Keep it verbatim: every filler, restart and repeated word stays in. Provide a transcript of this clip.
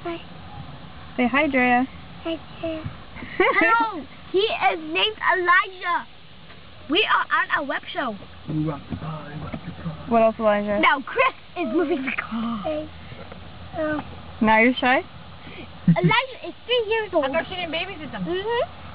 Hi. Say hi, Drea. Hi, Drea. Hello. He is named Elijah. We are on a web show. What else, Elijah? Now Chris is moving the car. Hey. Um, Now you're shy? Elijah is three years old. I thought she didn't babysit them. Mm-hmm.